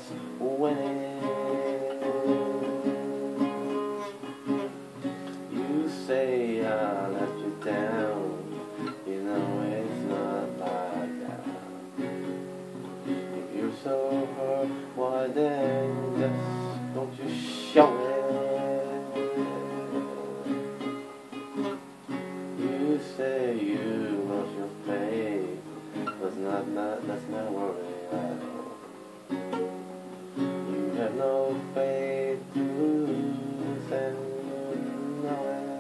winning. You say I let you down, you know it's not like that. If you're so hurt, why then just don't you show it? You say you lost your faith, let's not worry at all. You have no faith to lose and you know it.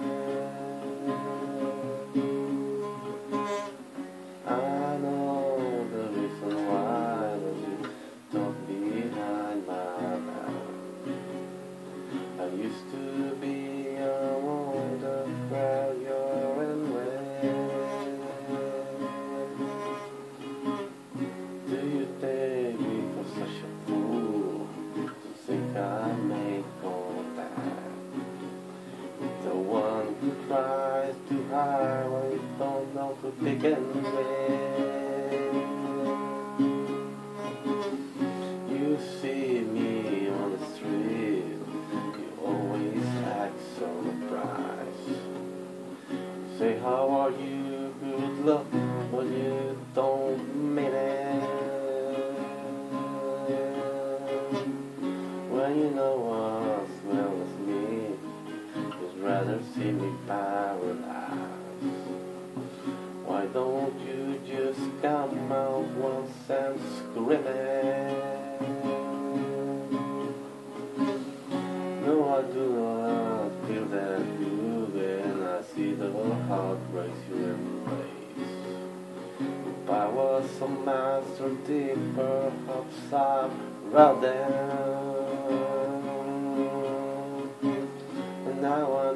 I know the reason why that you talk behind my back. I used to be among the crowd you're in with. Do you take me for such a fool to think I may go back? The one who tries to hide when you don't know to begin with. You see me on the street, you always act so surprised. Say how are you, good luck, but you don't mean it. When you know as well as me, you'd rather see me paralyzed. Why don't you just come out once and scream it? No, I do not feel that you when I see the heartbreaks you embrace. If I was a master deep, perhaps I'd run down. And now